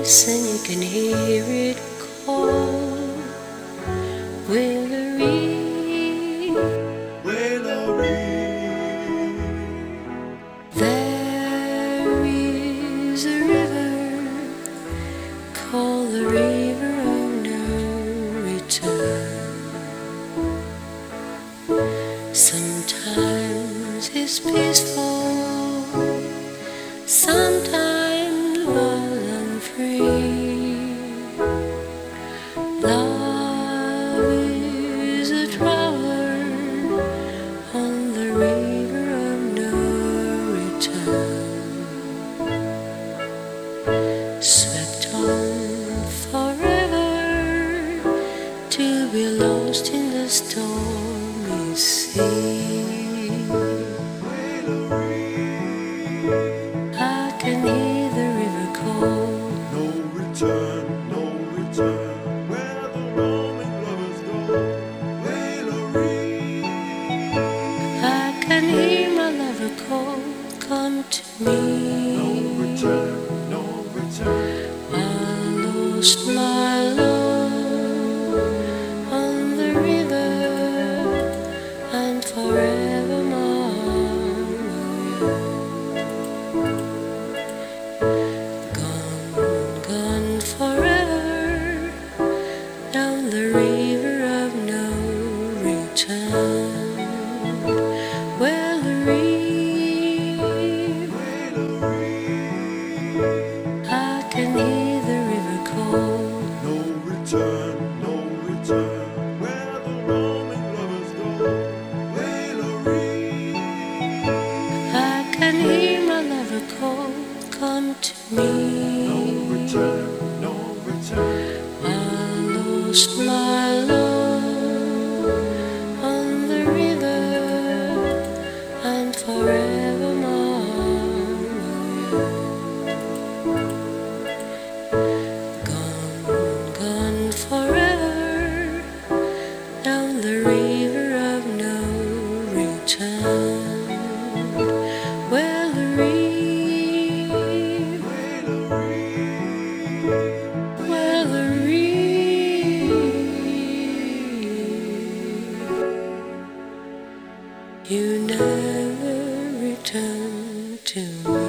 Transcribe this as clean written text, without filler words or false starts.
and you can hear it call. Willory, Willory. there is a river called the river of no return. Sometimes it's peaceful, sometimes wild and free. Love is a traveler on the river of no return, swept on forever to be lost in the stormy sea. I can hear the river call. No return, no return. Where the roaming lovers go. Willory. I can hear my lover call. Come to me. No return, no return. I lost my love on the river, and forevermore gone forever down the river of no return. Willory, I can hear the river call. No return, no return. Where the roaming lovers go. Willory. I can hear my lover call. Come to me. No return, no return. I lost my love on the river, and forevermore gone forever down the river of no return. Willory, Willory, you never return to me.